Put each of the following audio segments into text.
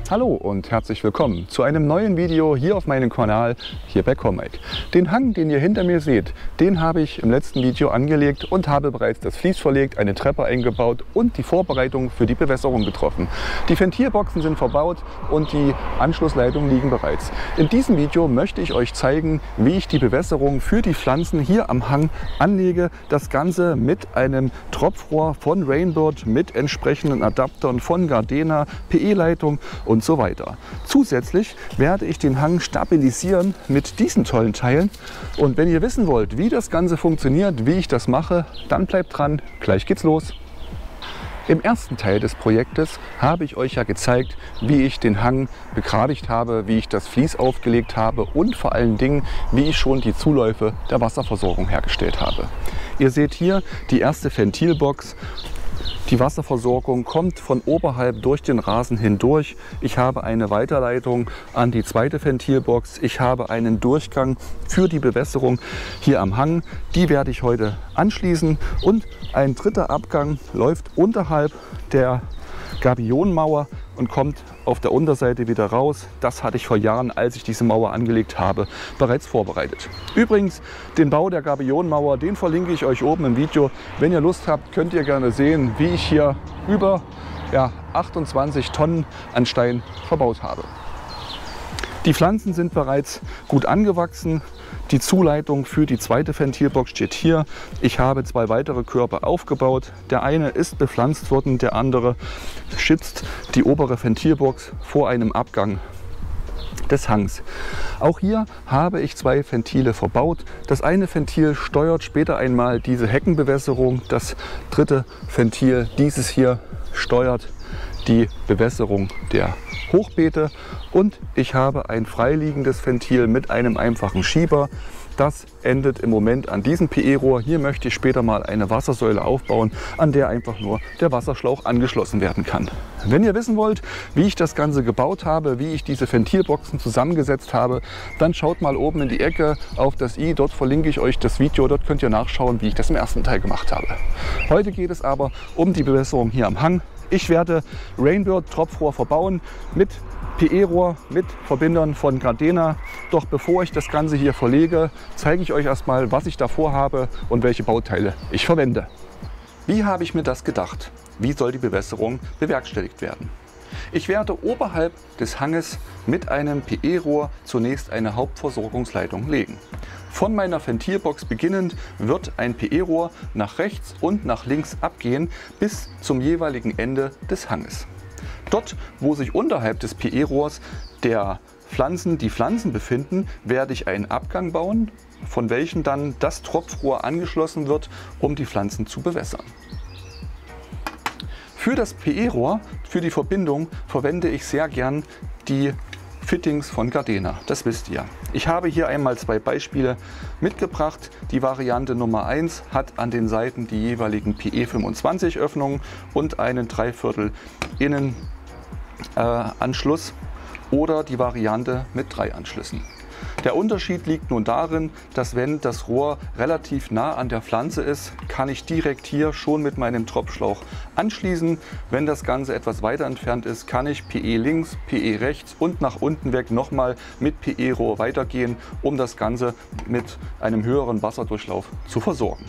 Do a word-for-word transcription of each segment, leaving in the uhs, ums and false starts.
Hallo und herzlich willkommen zu einem neuen Video hier auf meinem Kanal, hier bei Cormac. Den Hang, den ihr hinter mir seht, den habe ich im letzten Video angelegt und habe bereits das Vlies verlegt, eine Treppe eingebaut und die Vorbereitung für die Bewässerung getroffen. Die Ventilboxen sind verbaut und die Anschlussleitungen liegen bereits. In diesem Video möchte ich euch zeigen, wie ich die Bewässerung für die Pflanzen hier am Hang anlege. Das Ganze mit einem Tropfrohr von Rainbird, mit entsprechenden Adaptern von Gardena, P E-Leitung und so weiter. Zusätzlich werde ich den Hang stabilisieren mit diesen tollen Teilen. Und wenn ihr wissen wollt, wie das Ganze funktioniert, wie ich das mache, dann bleibt dran, gleich geht's los. Im ersten Teil des Projektes habe ich euch ja gezeigt, wie ich den Hang begradigt habe, wie ich das Vlies aufgelegt habe und vor allen Dingen, wie ich schon die Zuläufe der Wasserversorgung hergestellt habe. Ihr seht hier die erste Ventilbox. Die Wasserversorgung kommt von oberhalb durch den Rasen hindurch. Ich habe eine Weiterleitung an die zweite Ventilbox. Ich habe einen Durchgang für die Bewässerung hier am Hang. Die werde ich heute anschließen. Und ein dritter Abgang läuft unterhalb der Gabionenmauer und kommt auf der Unterseite wieder raus. Das hatte ich vor Jahren, als ich diese Mauer angelegt habe, bereits vorbereitet. Übrigens, den Bau der Gabionenmauer, den verlinke ich euch oben im Video. Wenn ihr Lust habt, könnt ihr gerne sehen, wie ich hier über ja, achtundzwanzig Tonnen an Stein verbaut habe. Die Pflanzen sind bereits gut angewachsen. Die Zuleitung für die zweite Ventilbox steht hier. Ich habe zwei weitere Körper aufgebaut. Der eine ist bepflanzt worden, der andere schützt die obere Ventilbox vor einem Abgang des Hangs. Auch hier habe ich zwei Ventile verbaut. Das eine Ventil steuert später einmal diese Heckenbewässerung. Das dritte Ventil, dieses hier, steuert die Bewässerung der Hochbeete, und ich habe ein freiliegendes Ventil mit einem einfachen Schieber. Das endet im Moment an diesem P E-Rohr. Hier möchte ich später mal eine Wassersäule aufbauen, an der einfach nur der Wasserschlauch angeschlossen werden kann. Wenn ihr wissen wollt, wie ich das Ganze gebaut habe, wie ich diese Ventilboxen zusammengesetzt habe, dann schaut mal oben in die Ecke auf das i. Dort verlinke ich euch das Video. Dort könnt ihr nachschauen, wie ich das im ersten Teil gemacht habe. Heute geht es aber um die Bewässerung hier am Hang. Ich werde Rainbird Tropfrohr verbauen mit P E-Rohr, mit Verbindern von Gardena. Doch bevor ich das Ganze hier verlege, zeige ich euch erstmal, was ich davor habe und welche Bauteile ich verwende. Wie habe ich mir das gedacht? Wie soll die Bewässerung bewerkstelligt werden? Ich werde oberhalb des Hanges mit einem P E-Rohr zunächst eine Hauptversorgungsleitung legen. Von meiner Ventilbox beginnend wird ein P E-Rohr nach rechts und nach links abgehen bis zum jeweiligen Ende des Hanges. Dort, wo sich unterhalb des P E-Rohrs der Pflanzen, die Pflanzen befinden, werde ich einen Abgang bauen, von welchem dann das Tropfrohr angeschlossen wird, um die Pflanzen zu bewässern. Für das P E-Rohr, für die Verbindung, verwende ich sehr gern die Fittings von Gardena, das wisst ihr. Ich habe hier einmal zwei Beispiele mitgebracht. Die Variante Nummer eins hat an den Seiten die jeweiligen P E fünfundzwanzig Öffnungen und einen Dreiviertel Innenanschluss, äh, oder die Variante mit drei Anschlüssen. Der Unterschied liegt nun darin, dass wenn das Rohr relativ nah an der Pflanze ist, kann ich direkt hier schon mit meinem Tropfschlauch anschließen. Wenn das Ganze etwas weiter entfernt ist, kann ich P E links, P E rechts und nach unten weg nochmal mit P E-Rohr weitergehen, um das Ganze mit einem höheren Wasserdurchlauf zu versorgen.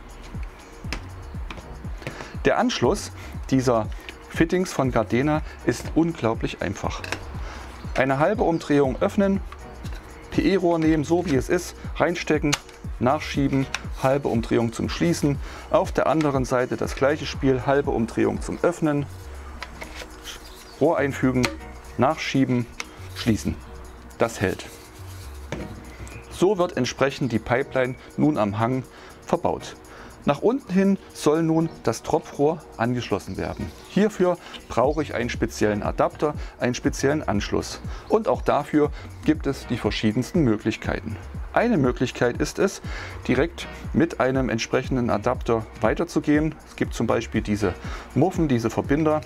Der Anschluss dieser Fittings von Gardena ist unglaublich einfach. Eine halbe Umdrehung öffnen, P E-Rohr nehmen, so wie es ist, reinstecken, nachschieben, halbe Umdrehung zum Schließen. Auf der anderen Seite das gleiche Spiel, halbe Umdrehung zum Öffnen, Rohr einfügen, nachschieben, schließen. Das hält. So wird entsprechend die Pipeline nun am Hang verbaut. Nach unten hin soll nun das Tropfrohr angeschlossen werden. Hierfür brauche ich einen speziellen Adapter, einen speziellen Anschluss. Und auch dafür gibt es die verschiedensten Möglichkeiten. Eine Möglichkeit ist es, direkt mit einem entsprechenden Adapter weiterzugehen. Es gibt zum Beispiel diese Muffen, diese Verbinder,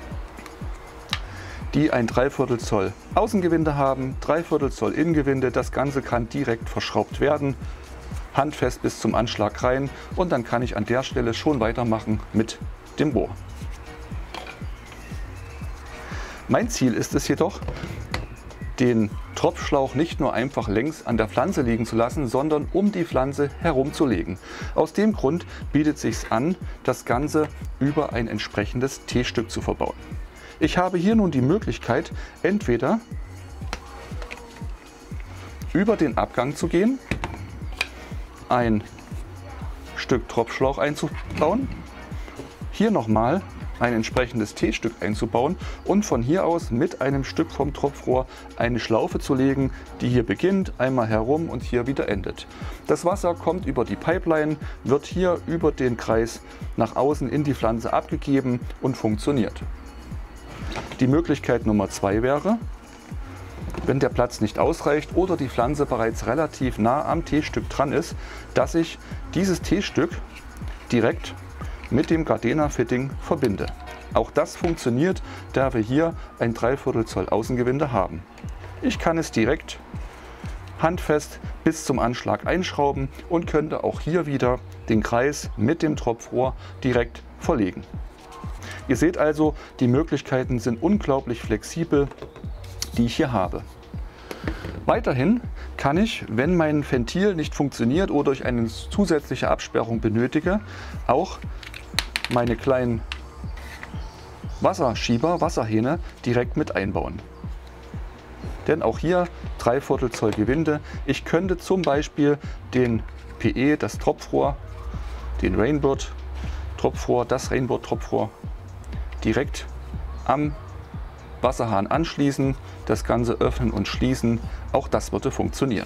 die ein Dreiviertel Zoll Außengewinde haben, Dreiviertel Zoll Innengewinde. Das Ganze kann direkt verschraubt werden. Handfest bis zum Anschlag rein, und dann kann ich an der Stelle schon weitermachen mit dem Rohr. Mein Ziel ist es jedoch, den Tropfschlauch nicht nur einfach längs an der Pflanze liegen zu lassen, sondern um die Pflanze herumzulegen. Aus dem Grund bietet es sich an, das Ganze über ein entsprechendes T-Stück zu verbauen. Ich habe hier nun die Möglichkeit, entweder über den Abgang zu gehen, ein Stück Tropfschlauch einzubauen, hier nochmal ein entsprechendes T-Stück einzubauen und von hier aus mit einem Stück vom Tropfrohr eine Schlaufe zu legen, die hier beginnt, einmal herum und hier wieder endet. Das Wasser kommt über die Pipeline, wird hier über den Kreis nach außen in die Pflanze abgegeben und funktioniert. Die Möglichkeit Nummer zwei wäre, wenn der Platz nicht ausreicht oder die Pflanze bereits relativ nah am T-Stück dran ist, dass ich dieses T-Stück direkt mit dem Gardena-Fitting verbinde. Auch das funktioniert, da wir hier ein Dreiviertel Zoll Außengewinde haben. Ich kann es direkt handfest bis zum Anschlag einschrauben und könnte auch hier wieder den Kreis mit dem Tropfrohr direkt verlegen. Ihr seht also, die Möglichkeiten sind unglaublich flexibel, die ich hier habe. Weiterhin kann ich, wenn mein Ventil nicht funktioniert oder ich eine zusätzliche Absperrung benötige, auch meine kleinen Wasserschieber, Wasserhähne direkt mit einbauen. Denn auch hier Dreiviertel Zoll Gewinde. Ich könnte zum Beispiel den P E, das Tropfrohr, den Rainbird Tropfrohr, das Rainbird Tropfrohr direkt am Wasserhahn anschließen, das Ganze öffnen und schließen. Auch das würde funktionieren.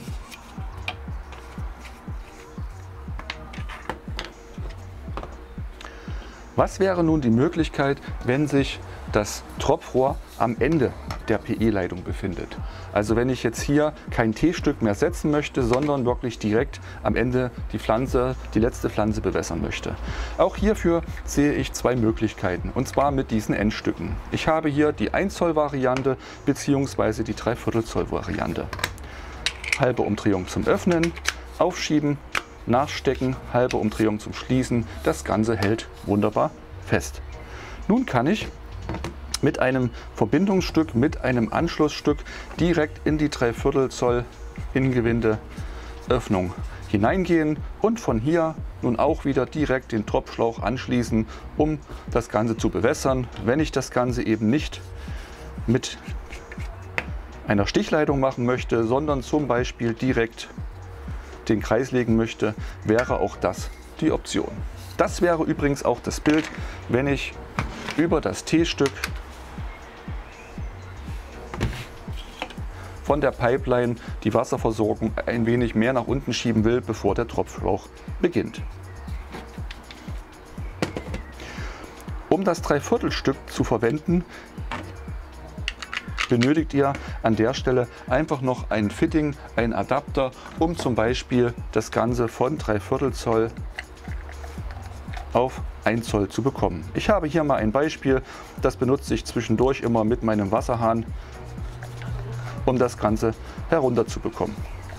Was wäre nun die Möglichkeit, wenn sich das Tropfrohr am Ende der P E-Leitung befindet? Also wenn ich jetzt hier kein T-Stück mehr setzen möchte, sondern wirklich direkt am Ende die Pflanze, die letzte Pflanze bewässern möchte. Auch hierfür sehe ich zwei Möglichkeiten, und zwar mit diesen Endstücken. Ich habe hier die ein Zoll Variante bzw. die Dreiviertel Zoll Variante. Halbe Umdrehung zum Öffnen, aufschieben, nachstecken, halbe Umdrehung zum Schließen. Das Ganze hält wunderbar fest. Nun kann ich mit einem Verbindungsstück, mit einem Anschlussstück direkt in die Dreiviertel Zoll Innengewinde Öffnung hineingehen und von hier nun auch wieder direkt den Tropfschlauch anschließen, um das Ganze zu bewässern. Wenn ich das Ganze eben nicht mit einer Stichleitung machen möchte, sondern zum Beispiel direkt den Kreis legen möchte, wäre auch das die Option. Das wäre übrigens auch das Bild, wenn ich über das T-Stück von der Pipeline die Wasserversorgung ein wenig mehr nach unten schieben will, bevor der Tropfschlauch beginnt. Um das Dreiviertelstück zu verwenden, benötigt ihr an der Stelle einfach noch ein Fitting, einen Adapter, um zum Beispiel das Ganze von Dreiviertel Zoll auf ein Zoll zu bekommen. Ich habe hier mal ein Beispiel, das benutze ich zwischendurch immer mit meinem Wasserhahn, um das Ganze herunter zu bekommen.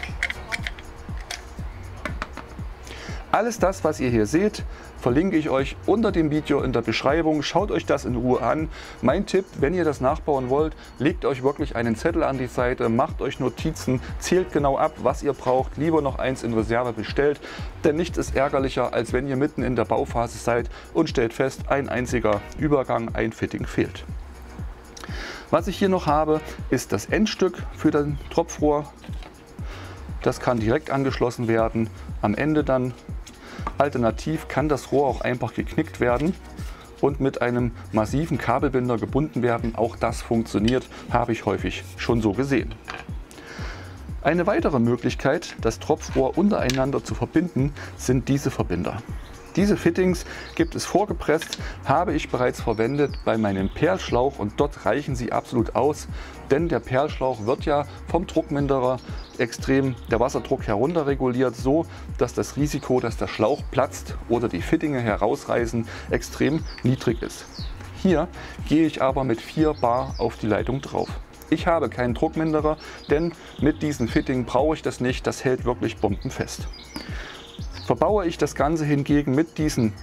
Alles das, was ihr hier seht, verlinke ich euch unter dem Video in der Beschreibung. Schaut euch das in Ruhe an. Mein Tipp, wenn ihr das nachbauen wollt, legt euch wirklich einen Zettel an die Seite, macht euch Notizen, zählt genau ab, was ihr braucht, lieber noch eins in Reserve bestellt, denn nichts ist ärgerlicher, als wenn ihr mitten in der Bauphase seid und stellt fest, ein einziger Übergang, ein Fitting fehlt. Was ich hier noch habe, ist das Endstück für das Tropfrohr. Das kann direkt angeschlossen werden. Am Ende dann alternativ kann das Rohr auch einfach geknickt werden und mit einem massiven Kabelbinder gebunden werden. Auch das funktioniert, habe ich häufig schon so gesehen. Eine weitere Möglichkeit, das Tropfrohr untereinander zu verbinden, sind diese Verbinder. Diese Fittings gibt es vorgepresst, habe ich bereits verwendet bei meinem Perlschlauch und dort reichen sie absolut aus, denn der Perlschlauch wird ja vom Druckminderer extrem der Wasserdruck herunter reguliert, so dass das Risiko, dass der Schlauch platzt oder die Fittinge herausreißen, extrem niedrig ist. Hier gehe ich aber mit vier Bar auf die Leitung drauf. Ich habe keinen Druckminderer, denn mit diesen Fitting brauche ich das nicht, das hält wirklich bombenfest. Verbaue ich das Ganze hingegen mit diesen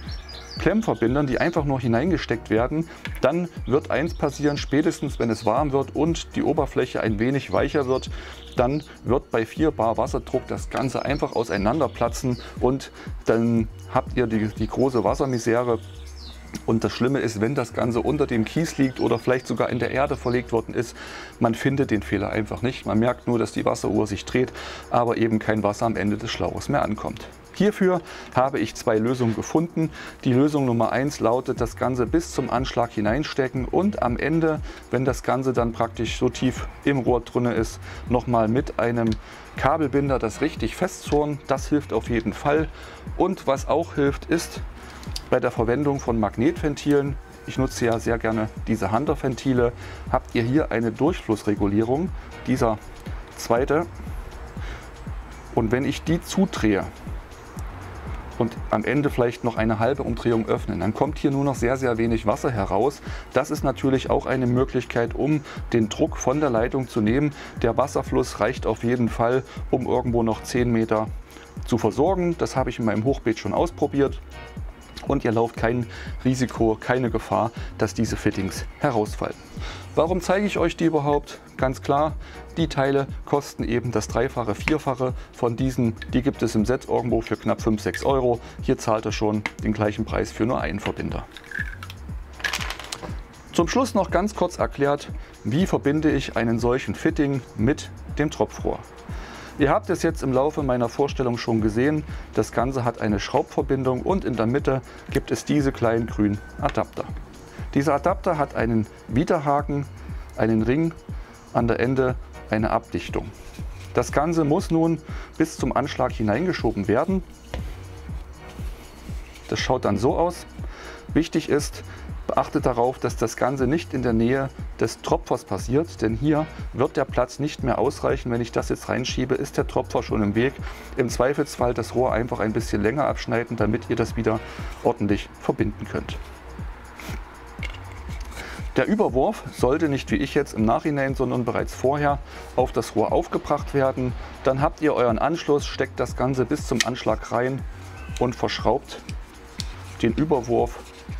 Klemmverbindern, die einfach nur hineingesteckt werden, dann wird eins passieren: spätestens wenn es warm wird und die Oberfläche ein wenig weicher wird, dann wird bei vier Bar Wasserdruck das Ganze einfach auseinanderplatzen und dann habt ihr die, die große Wassermisere. Und das Schlimme ist, wenn das Ganze unter dem Kies liegt oder vielleicht sogar in der Erde verlegt worden ist, man findet den Fehler einfach nicht. Man merkt nur, dass die Wasseruhr sich dreht, aber eben kein Wasser am Ende des Schlauches mehr ankommt. Hierfür habe ich zwei Lösungen gefunden. Die Lösung Nummer eins lautet: das Ganze bis zum Anschlag hineinstecken und am Ende, wenn das Ganze dann praktisch so tief im Rohr drin ist, nochmal mit einem Kabelbinder das richtig festzurren. Das hilft auf jeden Fall. Und was auch hilft, ist bei der Verwendung von Magnetventilen. Ich nutze ja sehr gerne diese Hunter-Ventile. Habt ihr hier eine Durchflussregulierung, dieser zweite. Und wenn ich die zudrehe und am Ende vielleicht noch eine halbe Umdrehung öffnen, dann kommt hier nur noch sehr, sehr wenig Wasser heraus. Das ist natürlich auch eine Möglichkeit, um den Druck von der Leitung zu nehmen. Der Wasserfluss reicht auf jeden Fall, um irgendwo noch zehn Meter zu versorgen. Das habe ich in meinem Hochbeet schon ausprobiert. Und ihr lauft kein Risiko, keine Gefahr, dass diese Fittings herausfallen. Warum zeige ich euch die überhaupt? Ganz klar, die Teile kosten eben das Dreifache, Vierfache von diesen. Die gibt es im Set irgendwo für knapp fünf, sechs Euro. Hier zahlt ihr schon den gleichen Preis für nur einen Verbinder. Zum Schluss noch ganz kurz erklärt, wie verbinde ich einen solchen Fitting mit dem Tropfrohr. Ihr habt es jetzt im Laufe meiner Vorstellung schon gesehen. Das Ganze hat eine Schraubverbindung und in der Mitte gibt es diese kleinen grünen Adapter. Dieser Adapter hat einen Widerhaken, einen Ring, an der Ende eine Abdichtung. Das Ganze muss nun bis zum Anschlag hineingeschoben werden. Das schaut dann so aus. Wichtig ist, beachtet darauf, dass das Ganze nicht in der Nähe des Tropfers passiert, denn hier wird der Platz nicht mehr ausreichen. Wenn ich das jetzt reinschiebe, ist der Tropfer schon im Weg. Im Zweifelsfall das Rohr einfach ein bisschen länger abschneiden, damit ihr das wieder ordentlich verbinden könnt. Der Überwurf sollte nicht wie ich jetzt im Nachhinein, sondern bereits vorher auf das Rohr aufgebracht werden. Dann habt ihr euren Anschluss, steckt das Ganze bis zum Anschlag rein und verschraubt den Überwurf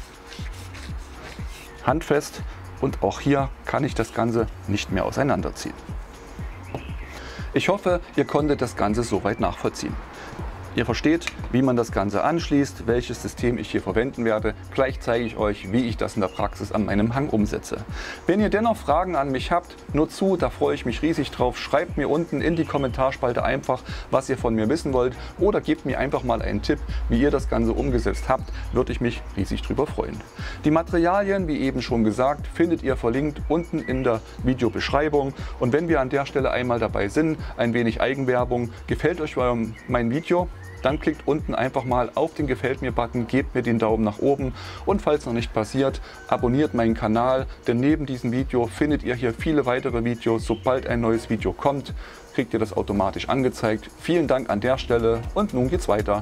handfest. Und auch hier kann ich das Ganze nicht mehr auseinanderziehen. Ich hoffe, ihr konntet das Ganze soweit nachvollziehen. Ihr versteht, wie man das Ganze anschließt, welches System ich hier verwenden werde. Gleich zeige ich euch, wie ich das in der Praxis an meinem Hang umsetze. Wenn ihr dennoch Fragen an mich habt, nur zu, da freue ich mich riesig drauf. Schreibt mir unten in die Kommentarspalte einfach, was ihr von mir wissen wollt, oder gebt mir einfach mal einen Tipp, wie ihr das Ganze umgesetzt habt. Würde ich mich riesig drüber freuen. Die Materialien, wie eben schon gesagt, findet ihr verlinkt unten in der Videobeschreibung. Und wenn wir an der Stelle einmal dabei sind, ein wenig Eigenwerbung: Gefällt euch mein Video? Dann klickt unten einfach mal auf den Gefällt mir Button, gebt mir den Daumen nach oben und falls noch nicht passiert, abonniert meinen Kanal, denn neben diesem Video findet ihr hier viele weitere Videos. Sobald ein neues Video kommt, kriegt ihr das automatisch angezeigt. Vielen Dank an der Stelle und nun geht's weiter.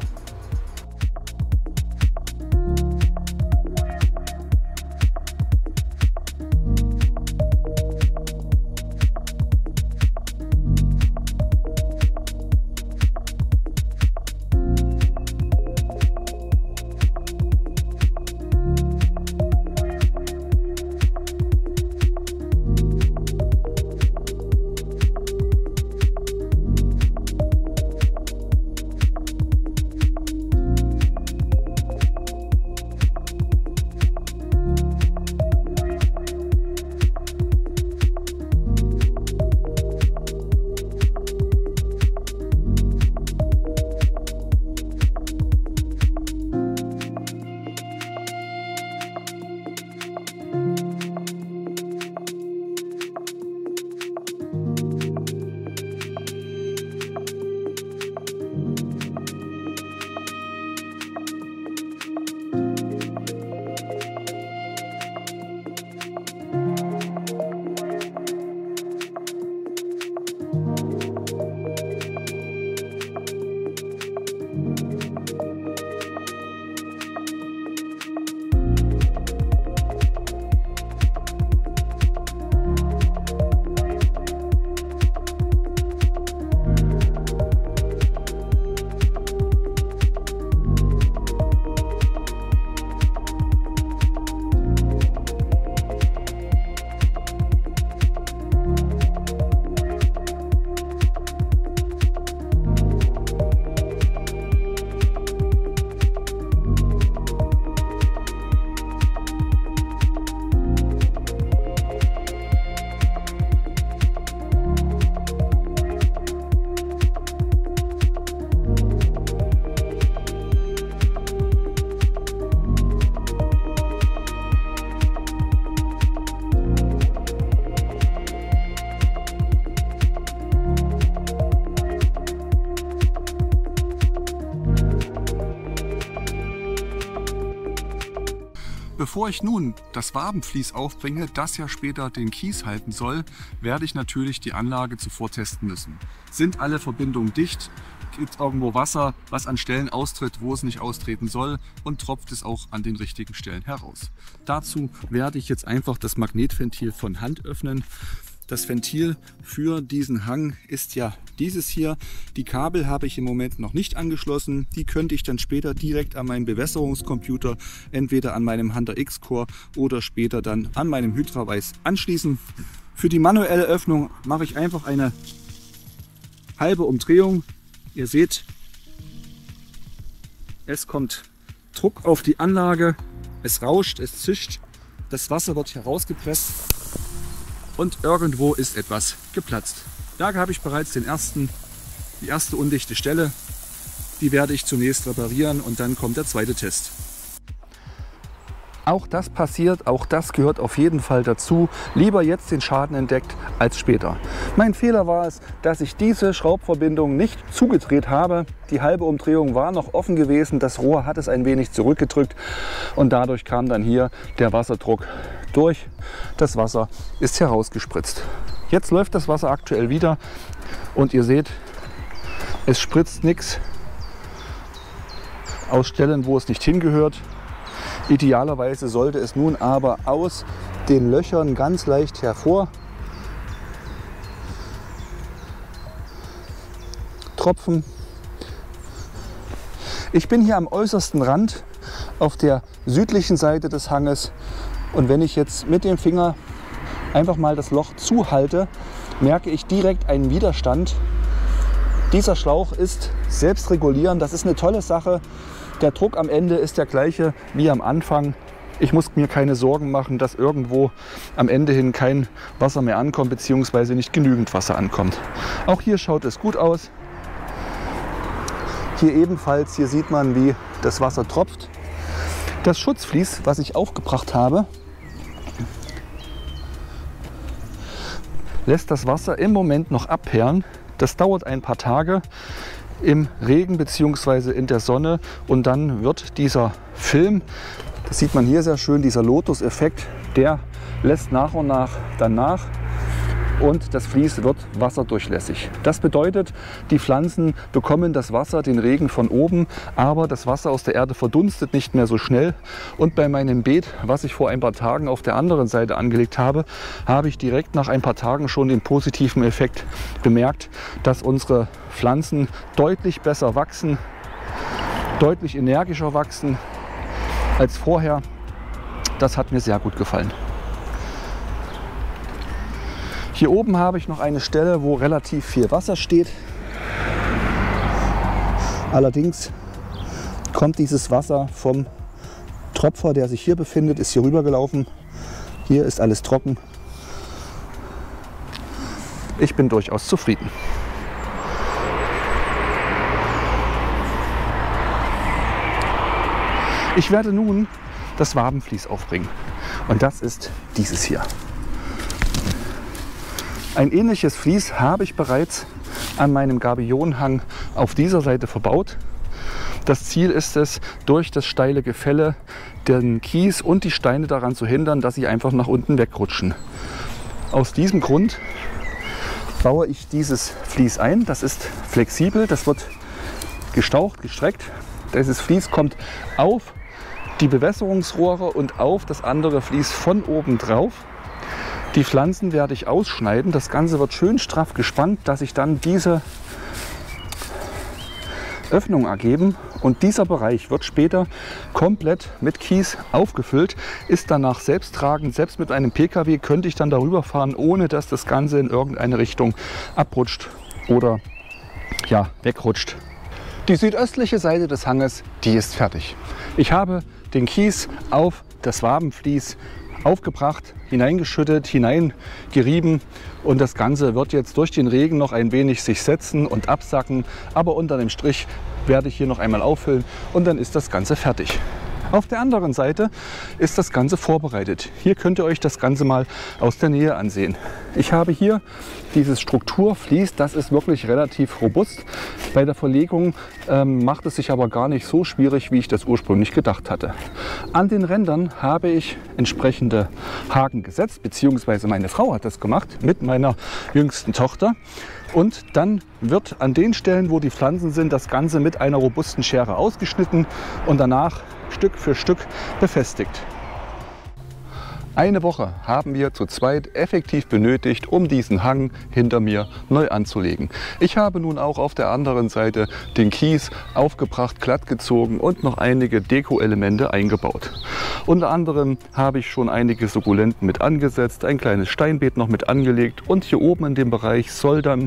Bevor ich nun das Wabenvlies aufbringe, das ja später den Kies halten soll, werde ich natürlich die Anlage zuvor testen müssen. Sind alle Verbindungen dicht? Gibt es irgendwo Wasser, was an Stellen austritt, wo es nicht austreten soll, und tropft es auch an den richtigen Stellen heraus? Dazu werde ich jetzt einfach das Magnetventil von Hand öffnen. Das Ventil für diesen Hang ist ja dieses hier. Die Kabel habe ich im Moment noch nicht angeschlossen. Die könnte ich dann später direkt an meinem Bewässerungscomputer, entweder an meinem Hunter X-Core oder später dann an meinem Hydra-Weiß anschließen. Für die manuelle Öffnung mache ich einfach eine halbe Umdrehung. Ihr seht, es kommt Druck auf die Anlage, es rauscht, es zischt, das Wasser wird herausgepresst. Und irgendwo ist etwas geplatzt. Da habe ich bereits den ersten, die erste undichte Stelle. Die werde ich zunächst reparieren und dann kommt der zweite Test. Auch das passiert, auch das gehört auf jeden Fall dazu. Lieber jetzt den Schaden entdeckt als später. Mein Fehler war es, dass ich diese Schraubverbindung nicht zugedreht habe. Die halbe Umdrehung war noch offen gewesen. Das Rohr hat es ein wenig zurückgedrückt und dadurch kam dann hier der Wasserdruck durch. Das Wasser ist herausgespritzt. Jetzt läuft das Wasser aktuell wieder und ihr seht, es spritzt nichts aus Stellen, wo es nicht hingehört. Idealerweise sollte es nun aber aus den Löchern ganz leicht hervor tropfen. Ich bin hier am äußersten Rand auf der südlichen Seite des Hanges und wenn ich jetzt mit dem Finger einfach mal das Loch zuhalte, merke ich direkt einen Widerstand. Dieser Schlauch ist selbstregulierend, das ist eine tolle Sache. Der Druck am Ende ist der gleiche wie am Anfang. Ich muss mir keine Sorgen machen, dass irgendwo am Ende hin kein Wasser mehr ankommt bzw. nicht genügend Wasser ankommt. Auch hier schaut es gut aus. Hier ebenfalls, hier sieht man, wie das Wasser tropft. Das Schutzvlies, was ich aufgebracht habe, lässt das Wasser im Moment noch abperlen. Das dauert ein paar Tage im Regen bzw. in der Sonne und dann wird dieser Film, das sieht man hier sehr schön, dieser Lotus-Effekt, der lässt nach und nach dann nach und das Vlies wird wasserdurchlässig. Das bedeutet, die Pflanzen bekommen das Wasser, den Regen von oben, aber das Wasser aus der Erde verdunstet nicht mehr so schnell. Und bei meinem Beet, was ich vor ein paar Tagen auf der anderen Seite angelegt habe, habe ich direkt nach ein paar Tagen schon den positiven Effekt bemerkt, dass unsere Pflanzen deutlich besser wachsen, deutlich energischer wachsen als vorher. Das hat mir sehr gut gefallen. Hier oben habe ich noch eine Stelle, wo relativ viel Wasser steht. Allerdings kommt dieses Wasser vom Tropfer, der sich hier befindet, ist hier rüber gelaufen. Hier ist alles trocken. Ich bin durchaus zufrieden. Ich werde nun das Wabenvlies aufbringen und das ist dieses hier. Ein ähnliches Vlies habe ich bereits an meinem Gabionhang auf dieser Seite verbaut. Das Ziel ist es, durch das steile Gefälle den Kies und die Steine daran zu hindern, dass sie einfach nach unten wegrutschen. Aus diesem Grund baue ich dieses Vlies ein. Das ist flexibel, das wird gestaucht, gestreckt. Dieses Vlies kommt auf die Bewässerungsrohre und auf das andere Vlies von oben drauf. Die Pflanzen werde ich ausschneiden. Das Ganze wird schön straff gespannt, dass sich dann diese Öffnung ergeben. Und dieser Bereich wird später komplett mit Kies aufgefüllt, ist danach selbsttragend. Selbst mit einem P K W könnte ich dann darüber fahren, ohne dass das Ganze in irgendeine Richtung abrutscht oder ja, wegrutscht. Die südöstliche Seite des Hanges, die ist fertig. Ich habe den Kies auf das Wabenvlies aufgebracht, hineingeschüttet, hineingerieben und das Ganze wird jetzt durch den Regen noch ein wenig sich setzen und absacken, aber unter dem Strich werde ich hier noch einmal auffüllen und dann ist das Ganze fertig. Auf der anderen Seite ist das Ganze vorbereitet. Hier könnt ihr euch das Ganze mal aus der Nähe ansehen. Ich habe hier dieses Strukturvlies, das ist wirklich relativ robust. Bei der Verlegung ähm, macht es sich aber gar nicht so schwierig, wie ich das ursprünglich gedacht hatte. An den Rändern habe ich entsprechende Haken gesetzt, beziehungsweise meine Frau hat das gemacht mit meiner jüngsten Tochter. Und dann wird an den Stellen, wo die Pflanzen sind, das Ganze mit einer robusten Schere ausgeschnitten und danach Stück für Stück befestigt. Eine Woche haben wir zu zweit effektiv benötigt, um diesen Hang hinter mir neu anzulegen. Ich habe nun auch auf der anderen Seite den Kies aufgebracht, glatt gezogen und noch einige Deko-Elemente eingebaut. Unter anderem habe ich schon einige Sukkulenten mit angesetzt, ein kleines Steinbeet noch mit angelegt und hier oben in dem Bereich soll dann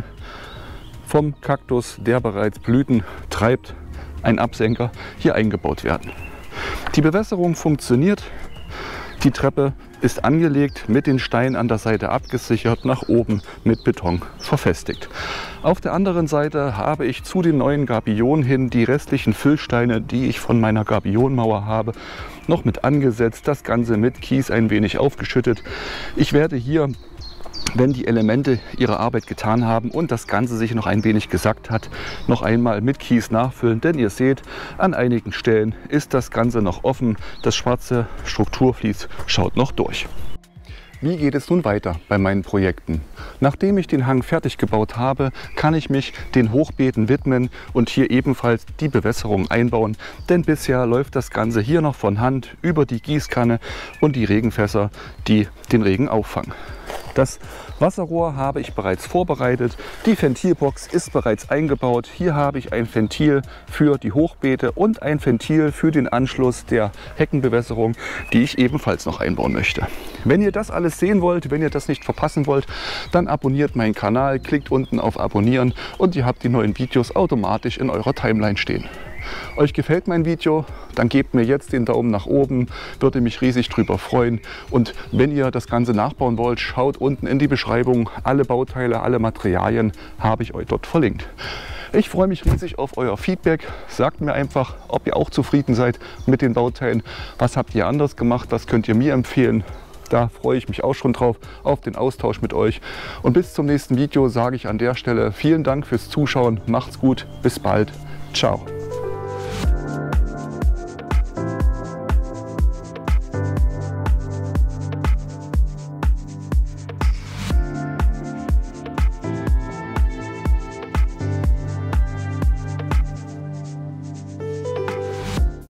vom Kaktus, der bereits Blüten treibt, ein Absenker hier eingebaut werden. Die Bewässerung funktioniert. Die Treppe ist angelegt, mit den Steinen an der Seite abgesichert, nach oben mit Beton verfestigt. Auf der anderen Seite habe ich zu den neuen Gabionen hin die restlichen Füllsteine, die ich von meiner Gabionenmauer habe, noch mit angesetzt. Das Ganze mit Kies ein wenig aufgeschüttet. Ich werde hier, wenn die Elemente ihre Arbeit getan haben und das Ganze sich noch ein wenig gesackt hat, noch einmal mit Kies nachfüllen. Denn ihr seht, an einigen Stellen ist das Ganze noch offen. Das schwarze Strukturvlies schaut noch durch. Wie geht es nun weiter bei meinen Projekten? Nachdem ich den Hang fertig gebaut habe, kann ich mich den Hochbeeten widmen und hier ebenfalls die Bewässerung einbauen. Denn bisher läuft das Ganze hier noch von Hand über die Gießkanne und die Regenfässer, die den Regen auffangen. Das Wasserrohr habe ich bereits vorbereitet. Die Ventilbox ist bereits eingebaut. Hier habe ich ein Ventil für die Hochbeete und ein Ventil für den Anschluss der Heckenbewässerung, die ich ebenfalls noch einbauen möchte. Wenn ihr das alles sehen wollt, wenn ihr das nicht verpassen wollt, dann abonniert meinen Kanal, klickt unten auf Abonnieren und ihr habt die neuen Videos automatisch in eurer Timeline stehen. Euch gefällt mein Video, dann gebt mir jetzt den Daumen nach oben, würde mich riesig drüber freuen. Und wenn ihr das Ganze nachbauen wollt, schaut unten in die Beschreibung. Alle Bauteile, alle Materialien habe ich euch dort verlinkt. Ich freue mich riesig auf euer Feedback. Sagt mir einfach, ob ihr auch zufrieden seid mit den Bauteilen. Was habt ihr anders gemacht? Was könnt ihr mir empfehlen? Da freue ich mich auch schon drauf, auf den Austausch mit euch. Und bis zum nächsten Video sage ich an der Stelle vielen Dank fürs Zuschauen. Macht's gut, bis bald. Ciao.